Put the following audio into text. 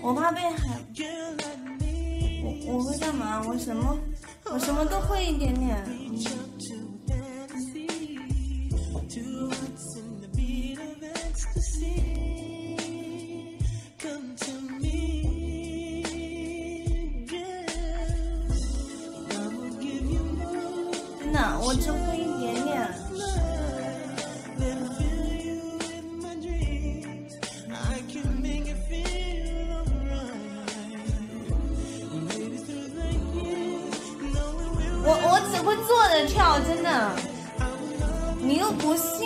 我怕被喊。我会干嘛？我什么都会一点点。真的，我只会一点点。我只会坐着跳，真的。你又不是。